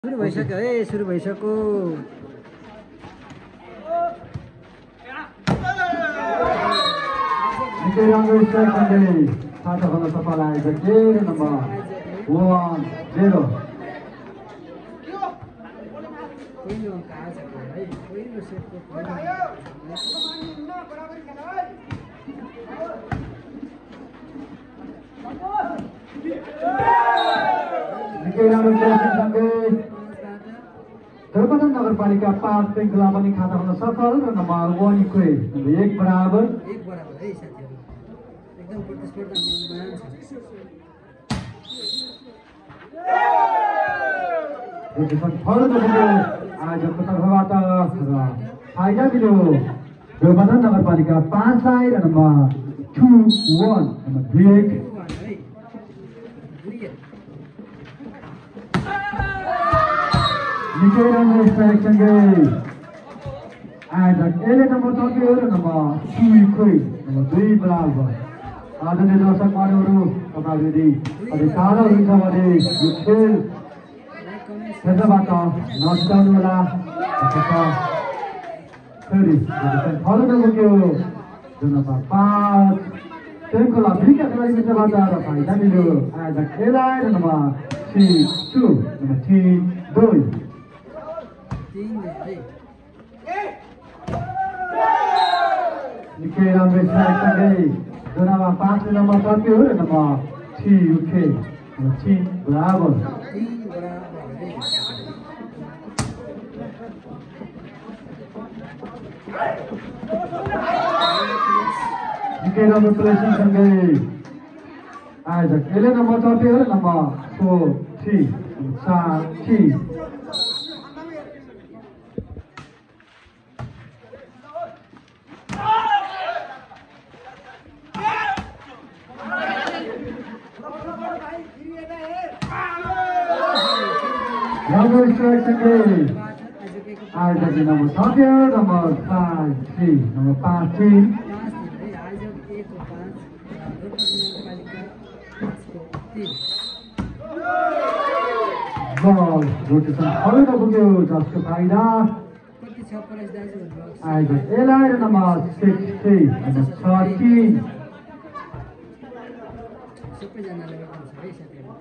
सुरु भइसक्यो है सुरु भइसक्यो निकै राम्रो स्ट्राइकले साता गर्न सफल आएको गेम नम्बर 1-0 पहिलो अङ्क आएको है पहिलो सेटको निकै राम्रो सँगै धर्मदन नगरपालिका 5 श्रृङ्खला पनि खाता हुन सफल र नम्बर 1 इक्वेट एक बराबर है साथीहरु एकदम प्रतिस्पर्धा मनमान छ रोटेसन फर्द पुग्यो आयोजकको तर्फबाट र फाइदा मिल्यो धर्मदन नगरपालिका 5 लाई र नम्बर 2-1 नम्बर 2-1 निकै राम्रो स्ट्राइक सँगै आयोजक एले नम्बर सक्यो र नम्बर 2 इक्वेट नम्बर 2 बराबर आदरणीय दर्शक महानुभावहरू तपाईहरु यदि अलि सानो हुनुहुन्छ भने यो खेल हेर्नबाट नछुटाउनु होला फेरि फलो नपुग्यो नम्बर 5 श्रृङ्खला बिका खेलाडी मित्रबाट र फाइदा मिल्यो आयोजक एलाई र नम्बर 3-2 नम्बर 3-2 निकै राम्रो स्ट्राइक सँगै नम्बर 5 नम्बर सक्यो र नम्बर 3 युके नम्बर 3 बराबर निकै राम्रो प्लेसिङ सँगै आयोजक एले नम्बर सक्यो र नम्बर 4-3 4-3 राम्रो स्ट्राइक सँगै आयोजक नम्बर सक्यो number 5-3 number 5-3 ball rotation follow नपुग्यो जसको फाइदा आयोजक एलाई र नम्बर 6-3 नम्बर 13 सबैजनाले है साथीहरु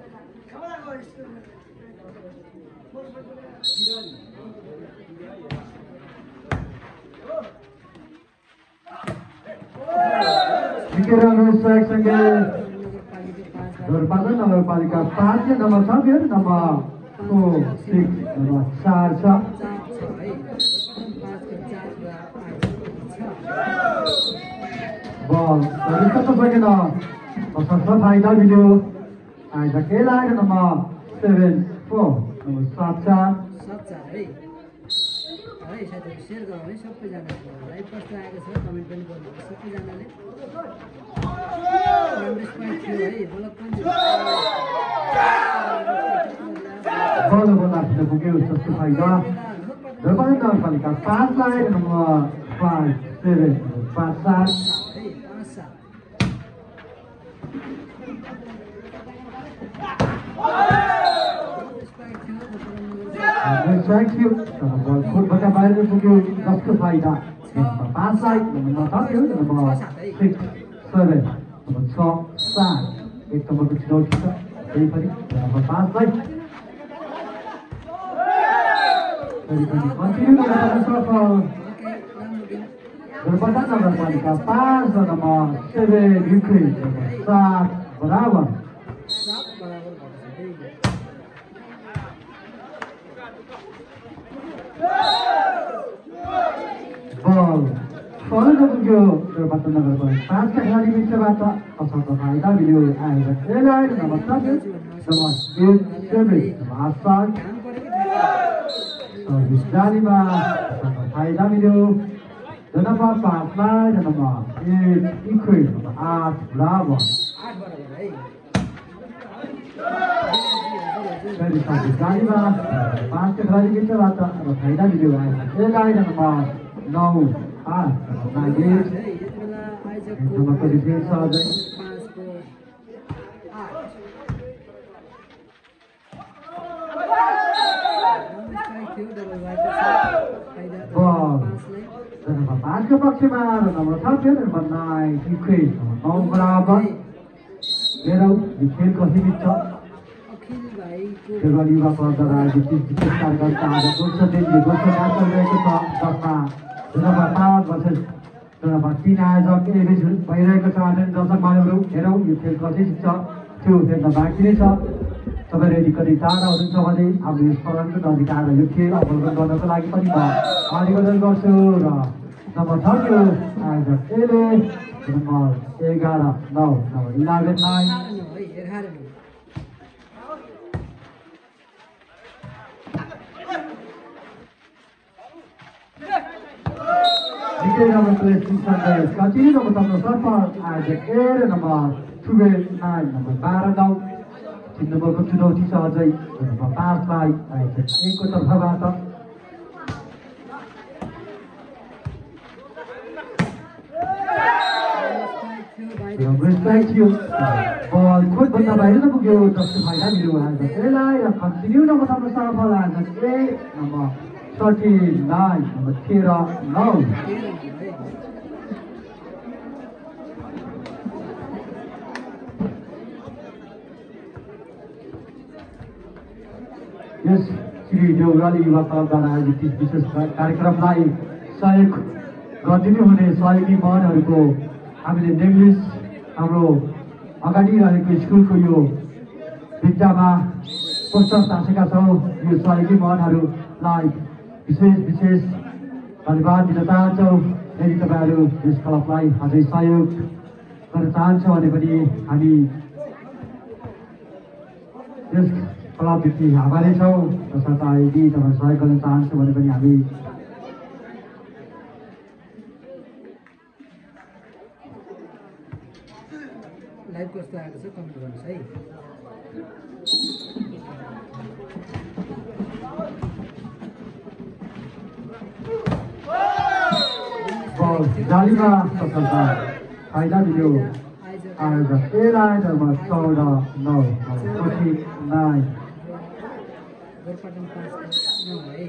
निकै राम्रो स्ट्राइक सँगै धर्मदन नगरपालिका 5 नम्बर सक्यो नम्बर 4-6 नम्बर 4 छ बल रिक्क सकेन तसर्थ फाइदा मिल्यो आयोजक एलाई र नम्बर 7-4 नम्बर 7-4 है साथीहरु शेयर गरौँ है सबैजनाले लाइभ कस्तो आएको छ कमेन्ट पनि गर्नुहोस् सबैजनाले राम्रो स्पाइक थियो है ब्लक पनि बल बनाफिन पुग्यो जसको फाइदा धर्मदन नगरपालिका 5 लाई नम्बर 5-7 5-7 Thank you. Ball खुद बाहिर पुग्यो जसको फाइदा नम्बर 5 लाई नम्बर सक्यो नम्बर 6-7 नम्बर 6-7 एक नम्बरको छिनौट छ त्यही पनि नम्बर 5 लाई फेरि पनि कन्टिन्यू गर्न सफल धर्मदन नगरपालिका 5 नम्बर 7 युके नम्बर 7 बराबर बल फलो नपुग्यो धर्मदन नगरपालिका 5 का खेलाडी मित्रबाट असलको फाइदा मिल्यो आयोजक एलाई नम्बर 7 नम्बर 8-7 आसाल सर्भिस जालीमा असलको फाइदा मिल्यो नम्बर 5 लाई नम्बर 8 इक्वेट नम्बर 8 बराबर फेरि सर्भिस जालीमा 5 का खेलाडी मित्रबाट फाइदा मिल्यो आयोजक एलाई नम्बर 9-8 नागेश नम्बरको डिफेन्स अझै Ball. Number 5 के पक्षमा नम्बर 13 नम्बर 9 क्रिकेट नौ बराबर मेरो खेलको सीमित छ खेलवाली युवा क्लबद्वारा आयोजित विशेष कार्यक्रमका आज दोस्रो दिनको दोस्रो म्याच चलिरहेको छ जसमा नम्बर 5 वर्सेस नम्बर 3 आयोजक एभेज भइरहेको छ आदरणीय दर्शक महानुभावहरू हेरौँ यो खेल कसरी छ त्यो हेर्न बाँकी नै छ तपाईँ यदि कति टाढा हुनुहुन्छ भने आफ्नो स्मरणको नजिक आएर यो खेल अवलोकन गर्नको लागि पनि म आयोजन गर्छु र नम्बर 13 आयोजक एले number 11 9 number 11 9 number 3 Sunday continue number 7 आयोजक एले नम्बर 12 9 नम्बर 12 9 तीन नम्बरको चुनौती छ अझै नम्बर 5 लाई आयोजक 1 को तर्फबाट Thank you. Ball खुद बन्दा बाहिर पुग्यो जसको फाइदा मिल्यो आयोजक एलाई र कन्टिन्यू नम्बर 7 सफल आयोजक ए नम्बर 39 नम्बर 13 9 यस श्री देउराली युवा क्लबद्वारा आयोजित विशेष कार्यक्रमलाई सहयोग गरिदिनु हुने सहयोगी मनहरूको हामीले नेमलिस हाम्रो अगाडि रहेको स्कुलको यो भित्तामा पोस्टर टाँसेका छौँ यो सहयोगी मनहरूलाई विशेष धन्यवाद दिन चाहन्छौँ यदि तपाईँहरू यस क्लबलाई अझै सहयोग गर्न चाहन्छ भने पनि हामी यस क्लबदेखि आभारी छौँ तसर्थ यदि तपाईँ सहयोग गर्न चाहन्छ भने पनि हामी लाइभ कस्तो आएको छ कमेन्ट गर्नुहोस् है जालीमा सफलता फाइदा दियो आयोजक एलाई नम्बर 14 9 49 गोरपाटन 5 है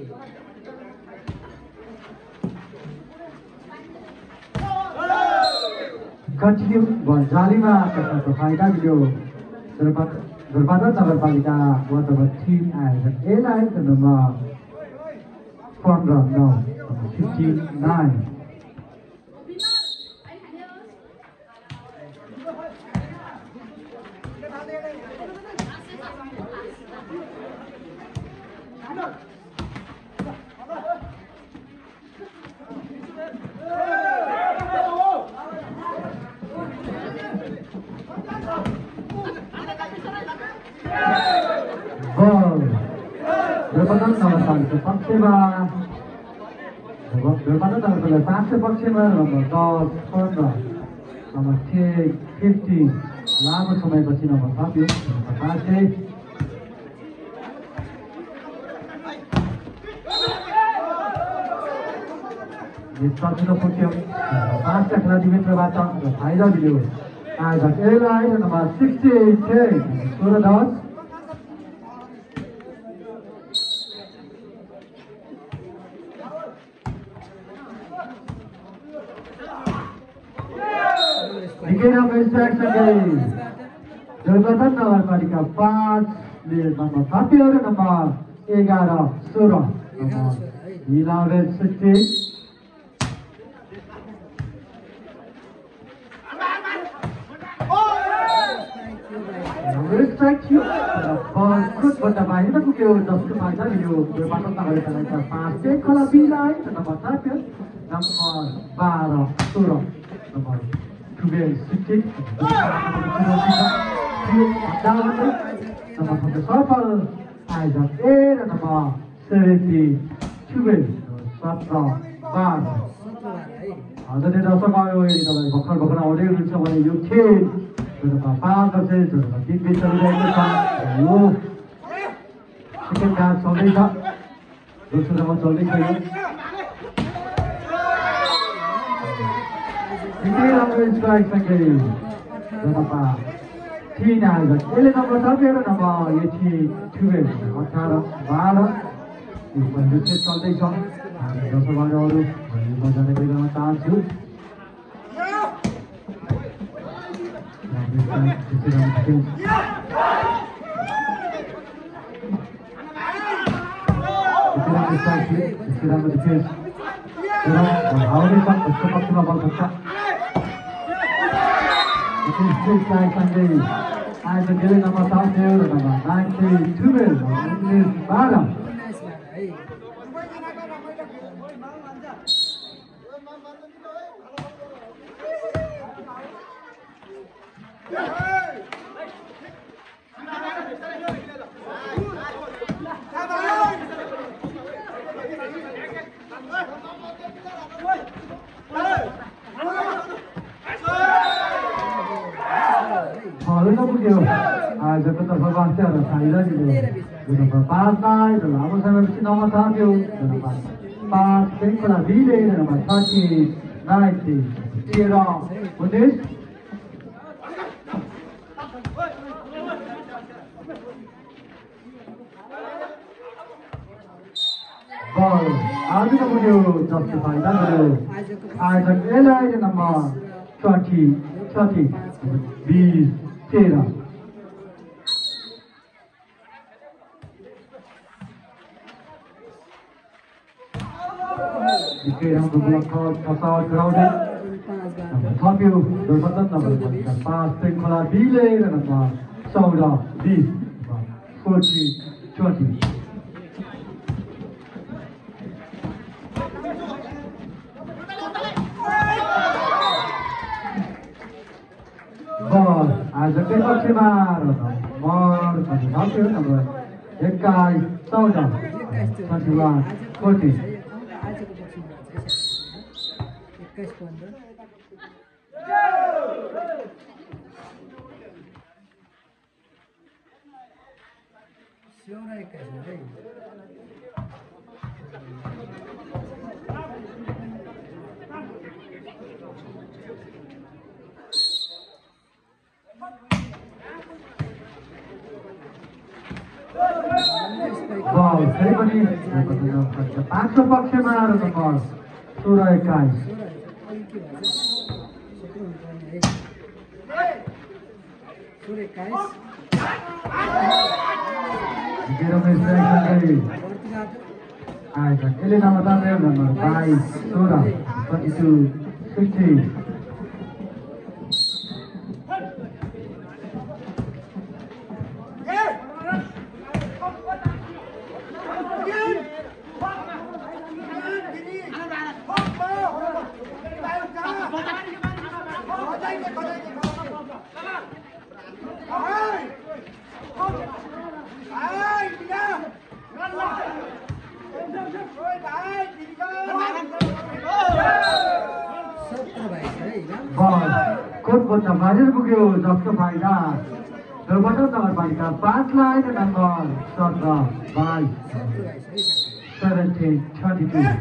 कन्टिन्यू जालीमा सफलता फाइदा दियो गोरपाटन नगरपालिका वार्ड नम्बर 3 आयोजक एलाई नम्बर 15 9 59 पक्षमा नम्बर 10 15 नम्बर 50 लामो समयपछि नम्बर थप्यो सजिलो पुग्यो 5 का खेलाडी मित्रबाट फाइदा दियो आयोजक एलाई नम्बर 68 16 10 दुर्घटना नगरपालिका 5 नम्बर 7 र नम्बर 11 16 नम्बर 11 स्ट्राइक थियो बल खुदभन्दा बाहिर पुग्यो जसको फाइदा लियो दुर्घटना नगरपालिका 5 एक खोला बिलाई नम्बर 7 नम्बर 12 16 नम्बर सफल आयोजक ए र नम्बर 70 12 17 12 हजुरले दर्शक आयो यदि तपाईँ भर्खर आउँदै हुनुहुन्छ भने यो खेल 5 वर्षे 3 बिच चलिरहेको छ यो सेकेन्ड म्याच चल्दैछ दोस्रो नम्बर चल्दैछ यो स्ट्राइक सँगै तीन आयोजक यसले नम्बर 17 नम्बर 18 12 विकेट चल्दैछ हामी दर्शकहरू मजाले गर्न चाहन्छु पक्षमा बल सक्छ आज धेरै नम्बर 7 र नम्बर 92 12 आजको तर्फबाट फाइदा दियो 5 नाइट लामो समयपछि नम्बर 7 थियो 5 पेन्कोला दिले नम्बर 30 90 13 19 बल आजको मुझे जस्तो फाइदा दियो आज एलाई number 30 20 13 Oke, yang berblokot pesawat grounded. Top you, berbatan nomor 4, Pengkola Bile dan nomor 11, di 40-20. Ball, ajak ke pक्षमा nomor 1 nomor 21, 21, 40. Ball, फेरि पनि पाँचौं पक्षमा नम्बर 16-21 यसले नम्बर 22 16 22 16 कोटभन्दा बाहिर पुग्यो जस्तो फाइदा दुर्घटना नगरपालिका 5 लाई नम्बर 17 22 17 32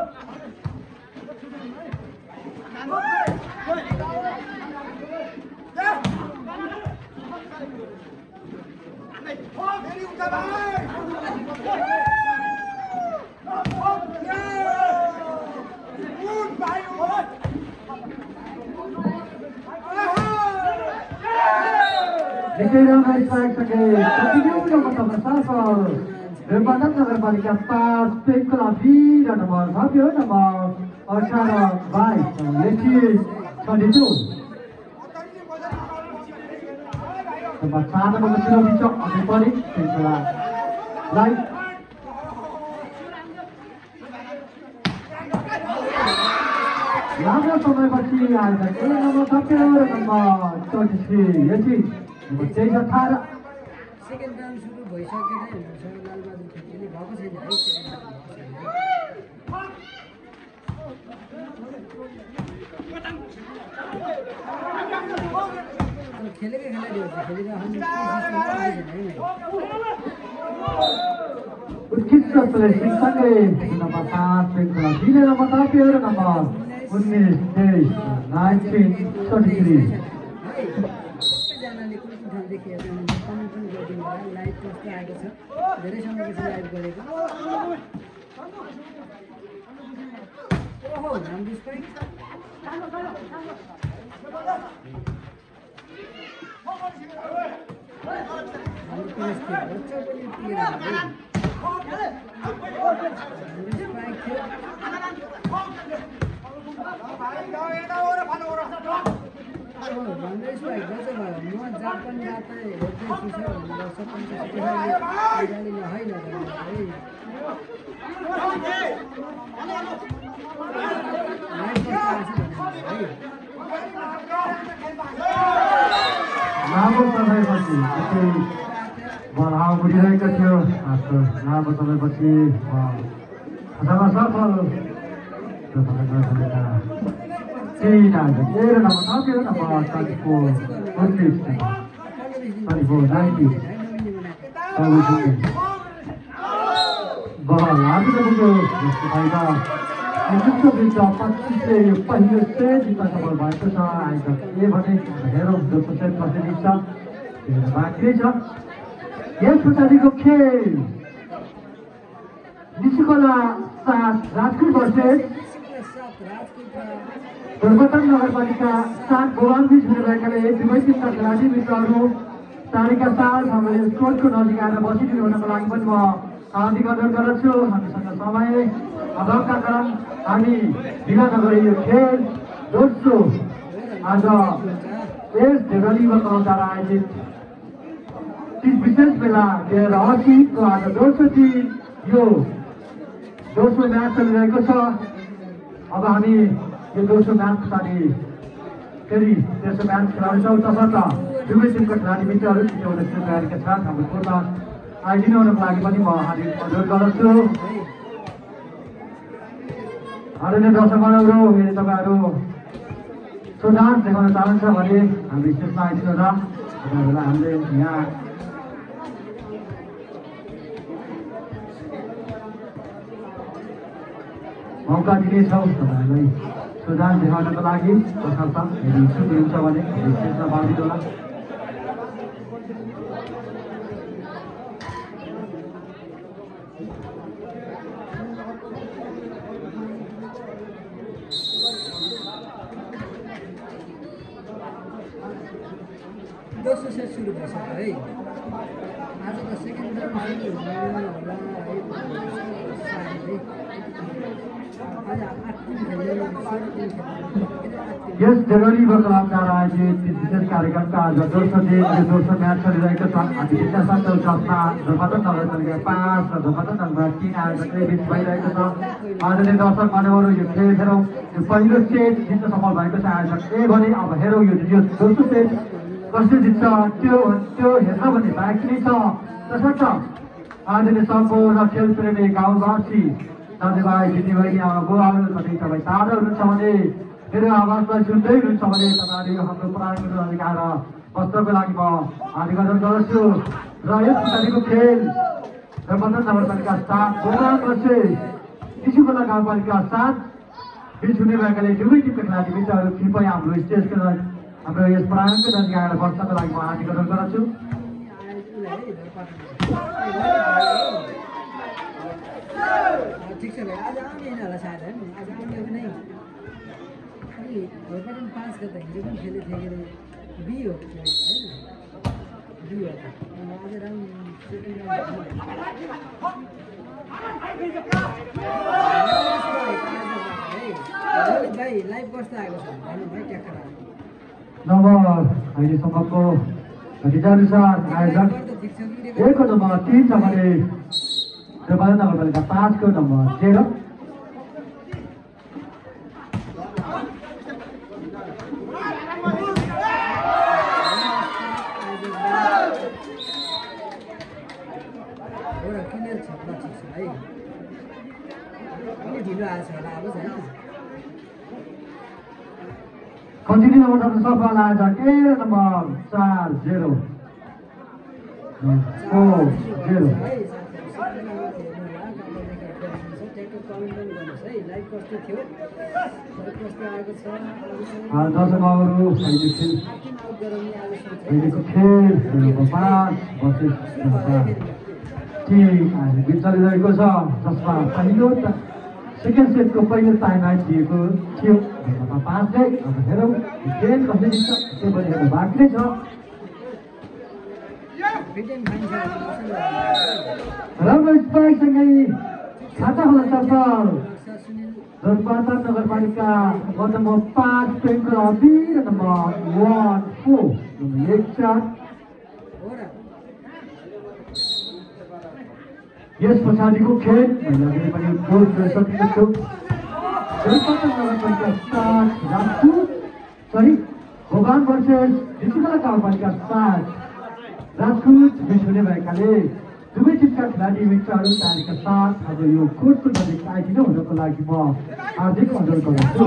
Dikira strike सँगै कन्टिन्यू नम्बर 7 बेरपाटन नगरपालिका 5 पेन्कोला भिड नम्बर 6 नम्बर 18 22 लेखी 22 नम्बर 7 नम्बर 0 बिच अघि पनि पेन्कोला लाइट लामो समयपछि आएको नम्बर 17 नम्बर 23 यति सेकेन्ड राउन्ड सुरु भइसकेको हुनुहुन्छ लालबहादुर छेत्रीले भएको छैन है सेकेन्ड खेलेकै खेलाडीहरू उत्कृष्ट सँगै नम्बर 5 पेन्कोला भिले नम्बर 7 नम्बर 19 23 19 33 देखिए कमेन्ट पनि गरिदिनु होला लाइभ कस्तो आएको छ धेरै समयपछि लाइभ गरेको राम्रो स्पाइक लामो समयपछि बल उडिरहेको थियो लामो समयपछि अथवा सफल पहिलो सेट जित्न सफल भएको छ आइतक ए भने हेरौँ दोस्रो सेट कसरी जित्छ बाँकी छ यस पछाडिको खेल निशुकला 7 राजकोट भर्सेस दुर्गतन नगरपालिका 7 गोवालबीच हुनेभएकाले दुवै टिमका खेलाडी मित्रहरू तालिका साथ हामीले स्कोरको नजिक आएर बसिदिनु हुनको लागि पनि म हार्दिक अनुरोध गर्दछु। हामीसँग समय अभावका कारण हामी ढिला नगरी यो खेल दोस्रो आज यस देवली युवकद्वारा आयोजित विशेष मेला 2080 को आज दोस्रो दिन यो दोस्रो म्याच चलिरहेको छ। अब हामी यो दोस्रो म्याच पछाडि फेरि तेस्रो म्याच खेलाउँछौँ। तसर्थ दुवै टिमका खेलाडी मित्रहरू छिटो तयारीका साथ हाम्रो कोर्टमा आइदिनु हुनको लागि पनि म हार्दिक अनुरोध गर्दछु। आदरणीय दर्शकहरू यदि तपाईँहरू सुझाव देखाउन चाहनुहुन्छ भने हामी स्टेजमा आइदिनु होला। तपाईँहरूलाई हामीले यहाँ मौका दिनेछौँ तपाईँहरूलाई सुझाव देखाउनको लागि। तसर्थ यदि इच्छुक हुनुहुन्छ भने स्टेजमा बाँधिनु होला। दोस्रो सेट सुरु भइसक्यो है। आज त सेकेन्ड राउन्ड सुरु होला है। यस देवली युवकद्वारा आयोजित विशेष कार्यक्रमका आज दोस्रो दिन दोस्रो म्याच चलिरहेको छ। हामी जिज्ञासा चौचमा धर्मतन नगरपालिका 5 र धर्मतन नगरपालिका 3 आयोजकले बिच भइरहेको छ। आदरणीय दर्शक मानवहरू यो खेल हेरौँ। यो पहिलो सेट जित्न सफल भएको छ आयोजक ए भने अब हेरौँ यो दोस्रो सेट कसले जित्छ त्यो हेर्न भन्ने बाँकी नै छ। तसर्थ आदरणीय सम्पूर्ण खेल प्रेमी गाउँवासी दाजुभाइ दिदीबहिनी बुवाहरू कतै तपाईँ ताजा हुनुहुन्छ भने मेरो आवाजलाई सुन्दै हुनुहुन्छ भने तपाईँहरू हाम्रो प्राङ्गण नजिक आएर बस्नको लागि म हार्दिक अनुरोध गर्दछु। र यस पछाडिको खेल धर्मतन नगरपालिका 7 गोवाल भर्सेस निशुकला गाउँपालिका 7 बिच हुने भएकाले दुवै टिमका खेलाडी मित्रहरू कृपया हाम्रो स्टेजको हाम्रो यस प्राङ्गणको नजिक आएर बस्नको लागि म हार्दिक अनुरोध गर्दछु। ठिक छ भाइ, आज आउने होला सायद होइन, आज आउने पनि अनि घरबाट 5 गते हिजो पनि खेलेको थिएँ के अरे बी हो होइन बी हो आज राउन्ड सेकेन्ड राउन्ड भाइ लाइभ कस्तो आएको छ भन्नु भाइ ट्याक्कर नम्बर अहिलेसम्मको नतिजाअनुसार आयोजक 1 को नम्बर 3 छ भने धर्मतन नगरपालिका 5 को नम्बर 0। क्लियर छ ठिक छ है अलि ढिलो आएछ होला अब छैन कन्टिन्यू नम्बर सफल आयोजक ए नम्बर 4-0 4-0 दर्शकहरू अहिलेको खेल 5 भर्सेस 4 टिम आज बिच चलिरहेको छ जसमा पहिलो सेकेन्ड सेटको पहिलो टाइम आउट दिएको थियो। नम्बर 5 ले अब हेरौँ गेम कसले जित्छ त्यो पनि हेर्नु बाँकी नै छ। राम्रो स्पाइकसँगै खाता होला सफल। धनपाटन नगरपालिका वार्ड नम्बर 5 पेन्कर अबी र नम्बर 14 नम्बर 1-4। यस पछाडिको खेल मैले पनि गोल गर्न सकेको छु। धनपाटन नगरपालिका 7 राजपुत सरी भोगान भर्सेस ऋषिकला गाउँपालिका 7 राजपुत बिच हुने भएकाले दुवै टिमका खेलाडी मित्रहरू तयारीका साथ अब यो कोर्टको नजिक आइदिनु हुनको लागि म हार्दिक अनुरोध गर्दछु।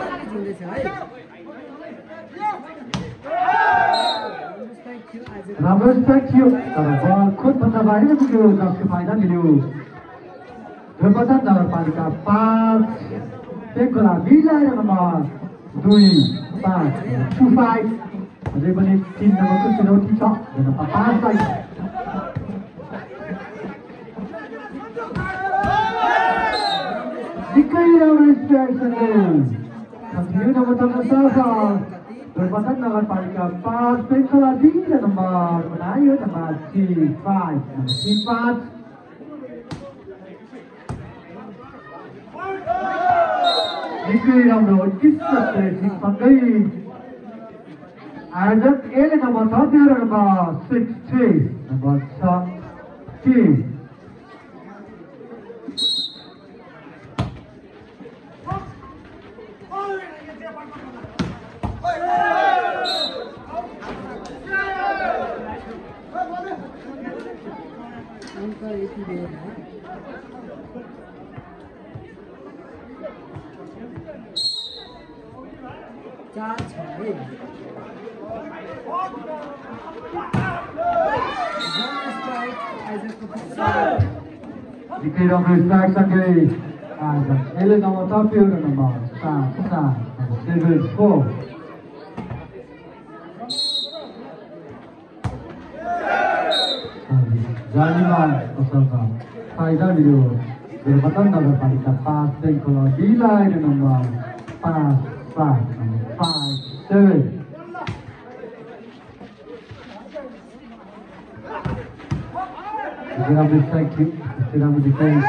राम्रो स्ट्राइक थियो तर बल कोर्टभन्दा बाहिर पुग्यो जसको फाइदा मिल्यो। धनपाटन नगरपालिका 5 पेन्कोला मिलाएर नम्बर 2-5 2-5 अझै पनि 3 नम्बरको चुनौती छ नम्बर 5 लाई। निकै राम्रो स्ट्राइकसँगै कन्टिन्यू नम्बर 7 धनपाटन नगरपालिका 5 पेन्कोला 2 र नम्बर बनायो नम्बर 3-5 नम्बर 3-5। निकै राम्रो सँगै आयोजक एले नम्बर 30 र नम्बर 6 नम्बर 6 निकै राम्रो स्ट्राइकसँगै आयोजक एले नम्बर 30 र नम्बर 7-4 जालीमा कसलका फाइदा मिल्यो। धनपाटन नगरपालिका 5 पेन्कोला 2 लाई नम्बर 5-7 नम्बर 5-7। राम्रो स्ट्राइक थियो राम्रो डिफेन्स।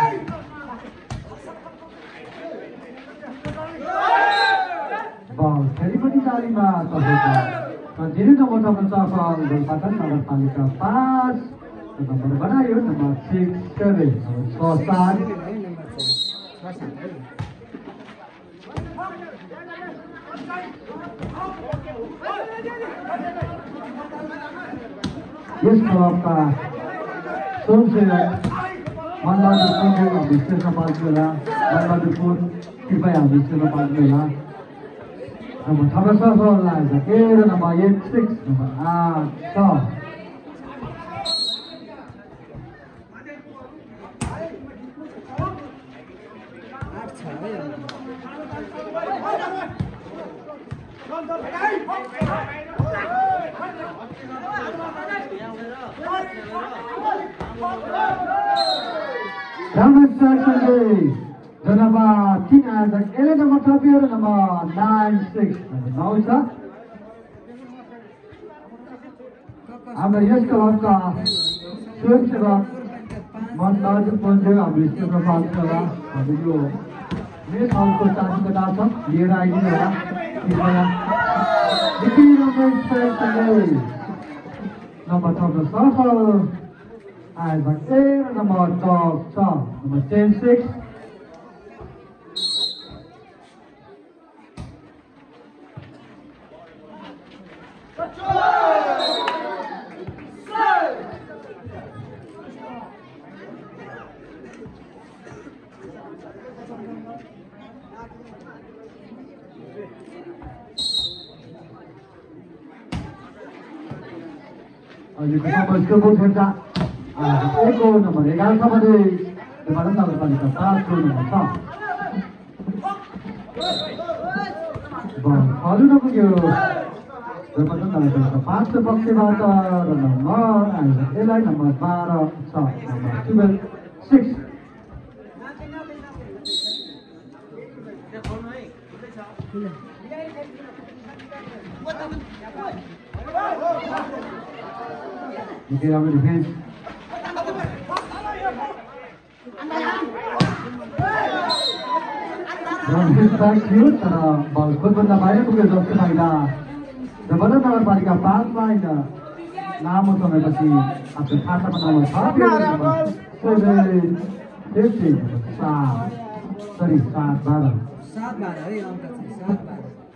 बल फेरि पनि जालीमा तपाईँको कन्टिन्यू नम्बर सफल। धनपाटन नगरपालिका 5 नम्बर बनायो नम्बर 6-7 6-7। यस क्लबका स्वयंसेवक मनबहादुर पुनले हामी स्टेजमा पाल्नुहोला। मनबहादुर पुन कृपया हामी स्टेजमा पाल्नुहोला। नम्बर 6 सफल आयोजक ए र नम्बर 8-6 नम्बर 8-6। राम्रो स्ट्राइकसँगै धन्यवाद 3 आयोजक एले नम्बर 30 र नम्बर 9-6 नम्बर 9 छ। हाम्रो यस क्लबका स्वयंसेवक मनबहादुर पुनले हामी स्टेजमा पाल्नुहोला। हाम्रो यो मेन हलको चाबी कता छ लिएर आइदिनु होला कृपया। निकै राम्रो स्ट्राइकसँगै नम्बर 6 सफल आयोजक ए र नम्बर 10 छ नम्बर 10-6। अहिलेको समयको खेल्दा एको नम्बर 11 छ भने धनपाटन नगरपालिका 5 को नम्बर 6 बल अरू नपुग्यो। धनपाटन नगरपालिका 5 को पक्षबाट र नम्बर आयोजक एलाई नम्बर 12 छ नम्बर 12-6। निकै राम्रो डिफेन्स थियो तर बल खोजभन्दा बाहिर पुग्यो जस्तो फाइदा जबरजस्त नगरपालिका 5लाई लामो समयपछि आफ्नो खाता बनाउन छ 7-12 है अंक 7-12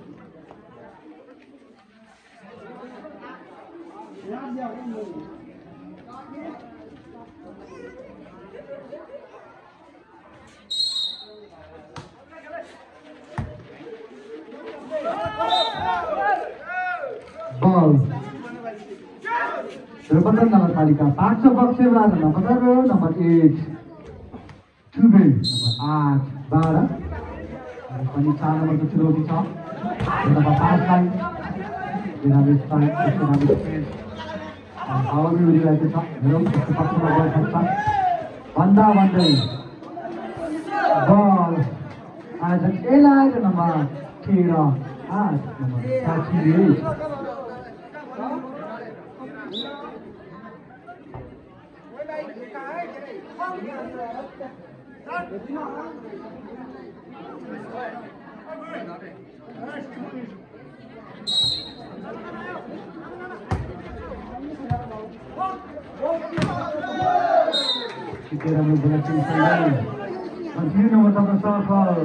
ball Surabaya नगरपालिका 5 बक्सेबाट नम्बर 8 Tubin नम्बर 8 12 पनि 4 नम्बरको चुनौती छ नम्बर 5 लाई दिनाले स्ट्राइक हावामा उडिरहेको छ हेरौँ कस्तो पक्षमा बल सक्छ भन्दा भन्दै बल आज एलाएर number 13 8 number 38 Continue with the circle.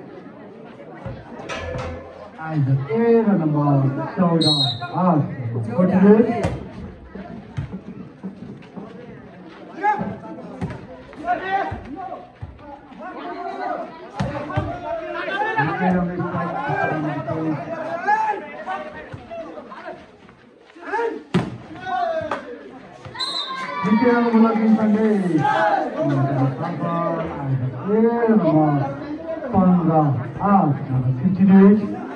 Isaac Air and the ball. Shoulder. Continue. Looking Sunday. Panga out. 58.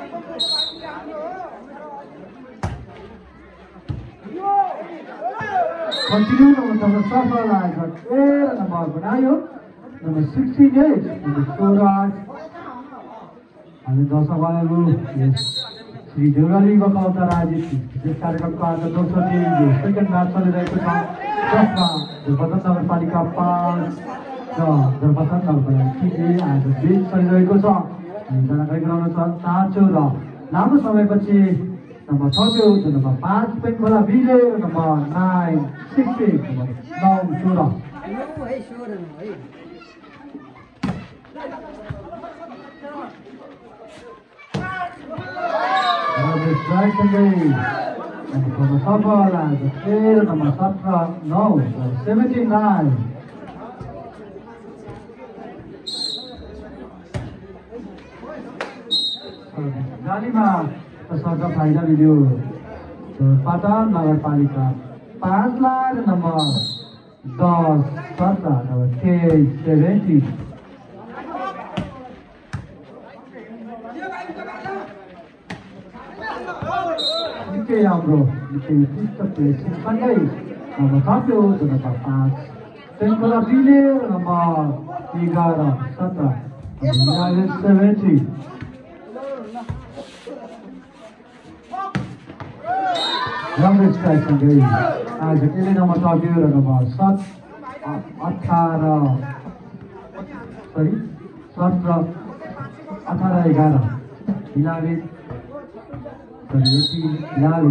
Continue with the suffer line. Air and the ball. Benayo. Number 68. Number Suraj. And the Dosavalu is Sri Deurali Vakauta Rajit. This कार्यक्रम का दोस्तों की second match चल रहा है तो Jaffa, Jabatan नगरपालिका 5 Jabatan नगरपालिका आज बीच चलिरहेको छ जानकारी गराउन चाहन्छु र लामो समयपछि नम्बर 6 नम्बर 5 पेनखोला बिले number 9 60 number 9 Number 79. Jalima peserta फाइदा भिडियो पाटन नगरपालिका 5 लाख नम्बर 10 17 नम्बर 23 70 निकै राम्रो निकै उत्कृष्ट प्लेसिङ सँगै नम्बर 7 नम्बर 5 पेनखोला बिले नम्बर 11 17 70 राम्रो स्ट्राइक सँगै आज त्यसले नम्बर 12 र नम्बर 17 18 11 हिलाले Lali.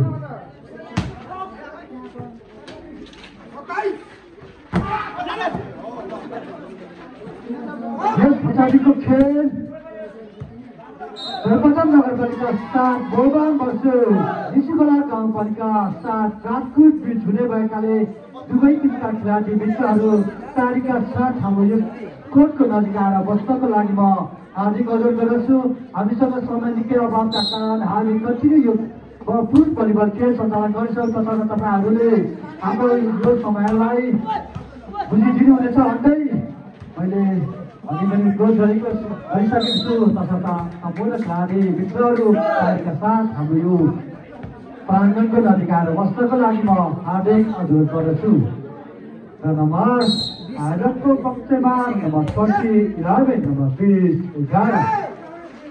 Yes, Pachadi ko खेल Surabaya नगरपालिका 7 बोबान versus निशिकोला गाउँपालिका 7 राजकोट बीच हुने भएकाले दुवै टिमका खेलाडी मित्रहरू तारिका साथ हाम्रो यो कोर्टको नजिक आएर बस्नको लागि म हार्दिक अनुरोध गर्दछु हामीसँग समय निकै अभावका कारण हामी कतिले यो फुट भलिबल खेल सञ्चालन गरिसक्छौँ तसर्थ तपाईहरूले हाम्रो यो समयलाई बुझिदिनु हुनेछ भन्दै मैले अघि पनि क्लोज गरिसकेको छु तसर्थ सम्पूर्ण खेलाडी मित्रहरू तारिका साथ हाम्रो यो प्राङ्गणको नजिक आएर बस्नको लागि म हार्दिक अनुरोध गर्दछु र नम्बर आयोजकको पक्षमा number 11 number 20 11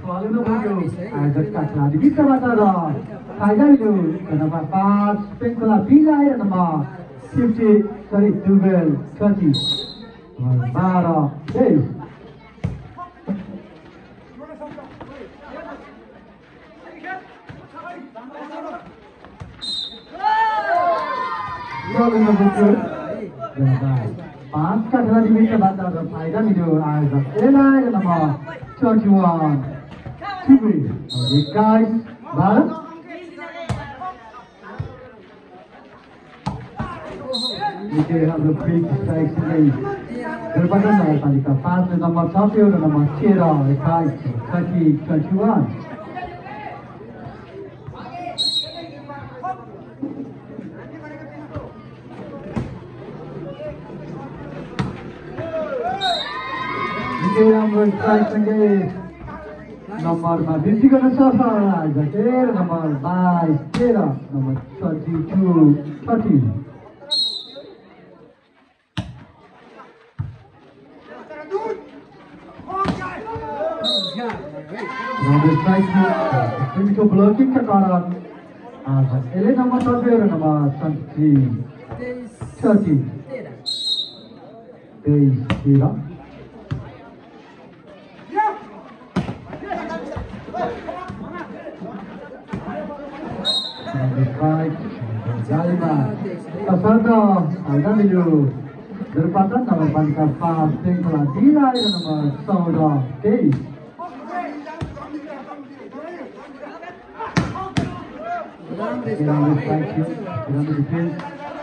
Follow punya ada kakak di kita batara. Kaya itu kenapa pas pengkola bila ya nama 50 sorry 12 30 bara days. Follow punya पांच का खिलाड़ी भी के बाद फायदा मिलो आएगा एला ये नंबर 31 2 ये गाइस भारत ये हम लोग फ्री स्ट्राइक से दरबार नगर पालिका 5 नंबर 6 और number 13 21 31 Yang berstrike sebagai nomor 20 kena salah, jadi nomor 13, nomor 32, 30. Yang berstrike ini tu blocking ke kanan, ele nomor 30, nomor 30, 13. Baik, Jalima, Kasada, ada video berpatan nomor paling pas, tinggal dina yang nomor 11. Kita baik, kita defense.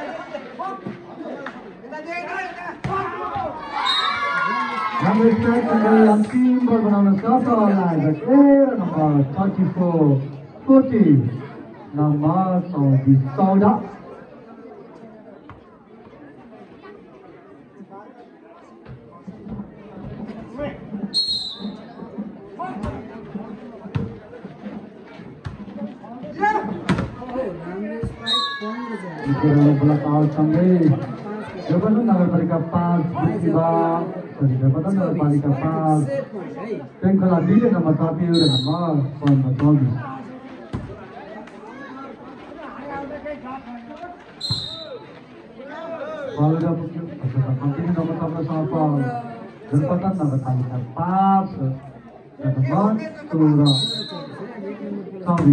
Number strike dalam tim berbernama Sasa nomor 34, 40. Nama Saudi Sauda. Bola kawal sampai Jabatan Nagaparika 5 Jabatan Nagaparika 5 Pengkola Bila nama Tapir nama Saudi. Kalau dah mungkin, mungkin nomor sama siapa? Jabatan Nagaparika 5 Jabatan Surah Saudi.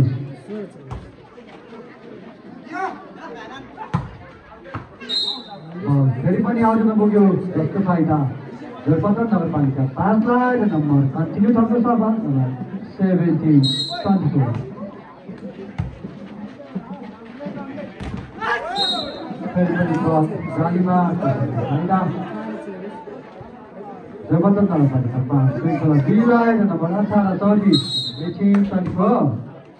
Dari mana awak nak bagi doktor faida? Jabatan Nagaparika 5 line nomor continue sampai siapa? 17 24. Dari mana Jalima faida? Jabatan Nagaparika 5 pengkola bila nomor 18 Saudi 18 24.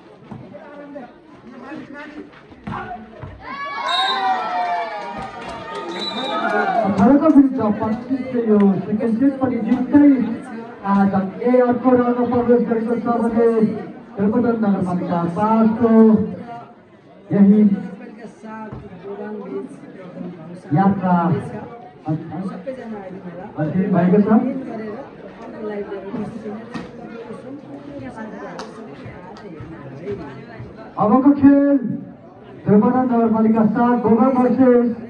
Harga berita pasti seyo second set pada jutai dan और corona प्रवेश गरेको छ भने जबरदस्त नगरपालिका 5 को यही यात्रा अझै भएको छ। अबको खेल जबरदस्त नगरपालिका 7 गोबर वर्सेस